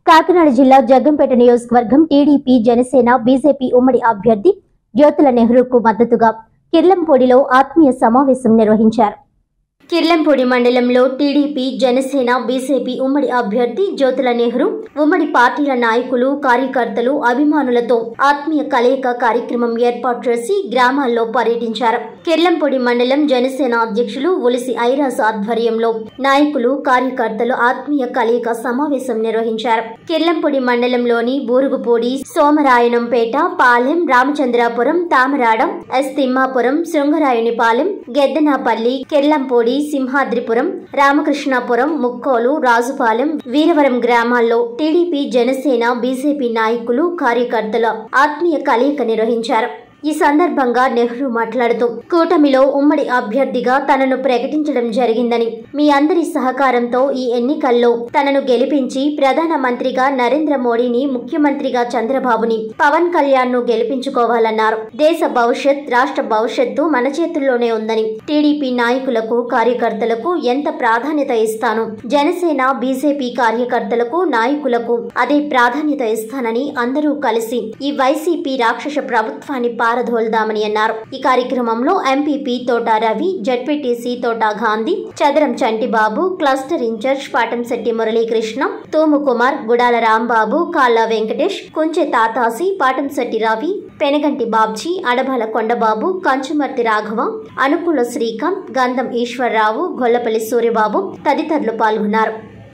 కాకినాడ జిల్లా జగ్గంపేట నియోజకవర్గం TDP Janasena BJP ఉమ్మడి అభ్యర్థి జ్యోతుల నెహ్రూకు మద్దతుగా కిర్లంపూడిలో ఆత్మీయ సమావేశం నిర్వహించారు. కిర్లంపూడి మండలంలో టీడీపీ జనసేన బీజేపీ ఉమ్మడి అభ్యర్థి జ్యోతుల నెహ్రూ ఉమ్మడి పార్టీల నాయకులు కార్యకర్తలు అభిమానులతో ఆత్మీయ కలయిక కార్యక్రమం ఏర్పాటు చేసి గ్రామాల్లో పర్యటించారు. కిర్లంపూడి మండలం జనసేన అధ్యక్షులు ఉలిసి ఐరాస్ ఆధ్వర్యంలో నాయకులు కార్యకర్తలు ఆత్మీయ కలయిక సమావేశం నిర్వహించారు. కిర్లంపూడి మండలంలోని బూరుగుపూడి, సోమరాయనంపేట, పాలెం, రామచంద్రాపురం, తామరాడం, ఎస్ తిమ్మాపురం, శృంగరాయునిపాలెం, గెద్దనాపల్లి, కిర్లంపూడి, సింహాద్రిపురం, రామకృష్ణాపురం, ముక్కోలు, రాజుపాలెం, వీరవరం గ్రామాల్లో టీడీపీ జనసేన బీజేపీ నాయకులు కార్యకర్తల ఆత్మీయ కలయిక నిర్వహించారు. ఈ సందర్భంగా నెహ్రూ మాట్లాడుతూ కూటమిలో ఉమ్మడి అభ్యర్థిగా తనను ప్రకటించడం జరిగిందని, మీ అందరి సహకారంతో ఈ ఎన్నికల్లో తనను గెలిపించి ప్రధానమంత్రిగా నరేంద్ర మోడీని, ముఖ్యమంత్రిగా చంద్రబాబుని, పవన్ కళ్యాణ్ ను గెలిపించుకోవాలన్నారు. దేశ భవిష్యత్, రాష్ట్ర భవిష్యత్తు మన చేతుల్లోనే ఉందని, టీడీపీ నాయకులకు కార్యకర్తలకు ఎంత ప్రాధాన్యత ఇస్తానో జనసేన బీజేపీ కార్యకర్తలకు నాయకులకు అదే ప్రాధాన్యత ఇస్తానని అందరూ కలిసి ఈ వైసీపీ రాక్షస ప్రభుత్వాన్ని పారదోల్దామని అన్నారు. ఈ కార్యక్రమంలో ఎంపీపీ తోట Ravi, ZPTC Thota Gandhi, Chadaram Chantibabu, cluster incharge Patamsetti Muralikrishna, Thumu Kumar, Gudala Rambabu, Kalla Venkatesh, కుంచె తాతాసి, పాటంశెట్టి రవి, పెనగంటి బాబ్జీ, అడబాల కొండబాబు, కంచుమర్తి రాఘవ, అనుకూల శ్రీకాంత్, గంధం ఈశ్వరరావు, గొల్లపల్లి సూర్యబాబు తదితరులు పాల్గొన్నారు.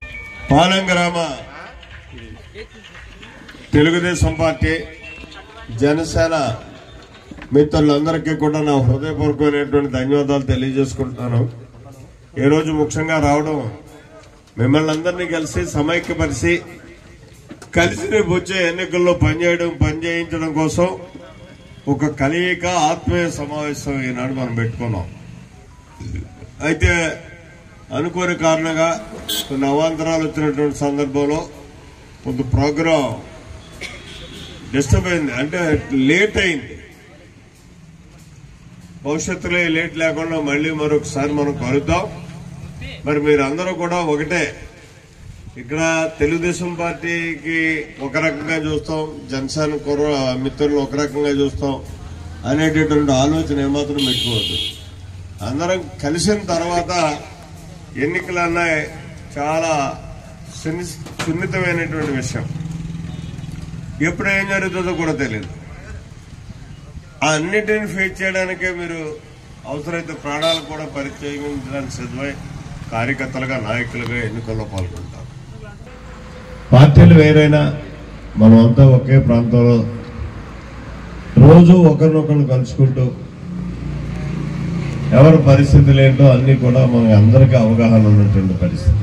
తెలుగుదేశం పార్టీ జనసేన మిత్రులందరికీ కూడా నా హృదయపూర్వకమైనటువంటి ధన్యవాదాలు తెలియజేసుకుంటున్నాను. ఈరోజు ముఖ్యంగా రావడం, మిమ్మల్ని అందరినీ కలిసి సమైక్యపరిచి కలిసి రేపు వచ్చే ఎన్నికల్లో పనిచేయించడం కోసం ఒక కలయిక ఆత్మీయ సమావేశం ఈనాడు మనం పెట్టుకున్నాం. అయితే అనుకోని కారణంగా కొన్ని అవాంతరాలు వచ్చినటువంటి సందర్భంలో కొంత ప్రోగ్రాం డిస్టర్బ్ అయింది, అంటే లేట్ అయింది. భవిష్యత్తులో లేట్ లేకుండా మళ్ళీ మరొకసారి మనం కలుద్దాం. మరి మీరందరూ కూడా ఒకటే, ఇక్కడ తెలుగుదేశం పార్టీకి ఒక రకంగా చూస్తాం, జనసేన మిత్రులను ఒక రకంగా చూస్తాం అనేటటువంటి ఆలోచన ఏమాత్రం పెట్టుకోవద్దు. అందరం కలిసిన తర్వాత ఎన్నికలు అన్నాయి చాలా సున్నితమైనటువంటి విషయం. ఎప్పుడు ఏం జరుగుతుందో కూడా తెలియదు. అన్నిటిని ఫేస్ చేయడానికే మీరు అవసరమైతే ప్రాణాలు కూడా పరిచయించడానికి సిద్ధమై కార్యకర్తలుగా, నాయకులుగా ఎన్నికల్లో పాల్గొంటారు. పార్టీలు వేరైనా మనమంతా ఒకే ప్రాంతంలో రోజు ఒకరినొకరు కలుసుకుంటూ ఎవరి పరిస్థితులు ఏంటో అన్ని కూడా మన అందరికీ అవగాహన ఉన్నటువంటి పరిస్థితి.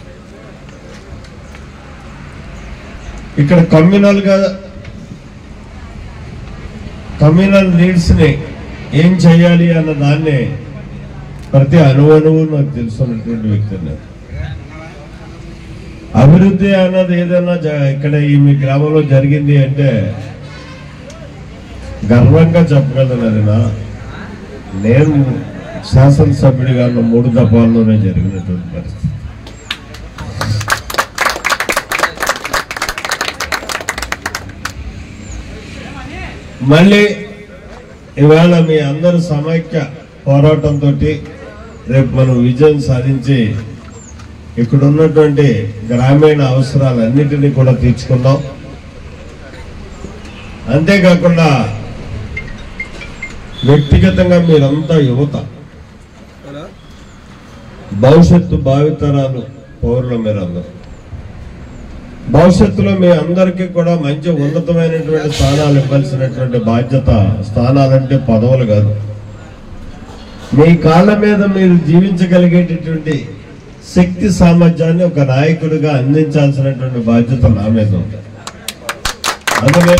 ఇక్కడ కమ్యూనల్ నీడ్స్ ని ఏం చేయాలి అన్న దాన్ని ప్రతి అణువణువు నాకు తెలుసున్నటువంటి వ్యక్తి. అభివృద్ధి అన్నది ఏదైనా ఇక్కడ ఈ మీ గ్రామంలో జరిగింది అంటే గర్వంగా చెప్పగలను. నేను శాసనసభ్యుడిగా 3 దఫాల్లోనే జరిగినటువంటి పరిస్థితి. మళ్ళీ ఇవాళ మీ అందరూ సమైక్య పోరాటంతో రేపు మనం విజయం సాధించి ఇక్కడ ఉన్నటువంటి గ్రామీణ అవసరాలన్నిటినీ కూడా తీర్చుకుందాం. అంతేకాకుండా వ్యక్తిగతంగా మీరంతా యువత, భవిష్యత్తు భావితరాలు పౌరులు, మీరందరూ భవిష్యత్తులో మీ అందరికీ కూడా మంచి ఉన్నతమైనటువంటి స్థానాలు ఇవ్వాల్సినటువంటి బాధ్యత. స్థానాలంటే పదవులు కాదు, మీ కాళ్ళ మీద మీరు జీవించగలిగేటటువంటి శక్తి సామర్థ్యాన్ని ఒక నాయకుడిగా అందించాల్సినటువంటి బాధ్యత నా మీద ఉంది. అందుకే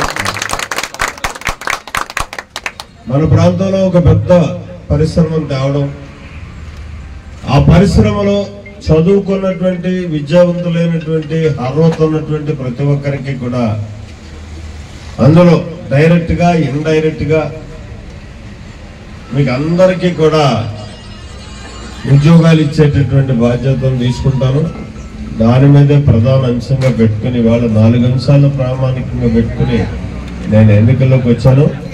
మన ప్రాంతంలో ఒక పెద్ద పరిశ్రమను తేవడం, ఆ పరిశ్రమలో చదువుకున్నటువంటి, విద్యావంతులైనటువంటి, అర్హత ఉన్నటువంటి ప్రతి ఒక్కరికి కూడా అందులో డైరెక్ట్ గా, ఇండైరెక్ట్ గా మీకు అందరికీ కూడా ఉద్యోగాలు ఇచ్చేటటువంటి బాధ్యతను తీసుకుంటాను. దాని మీదే ప్రధాన అంశంగా పెట్టుకుని వాళ్ళ 4 అంశాలను ప్రామాణికంగా పెట్టుకుని నేను ఎన్నికల్లోకి వచ్చాను.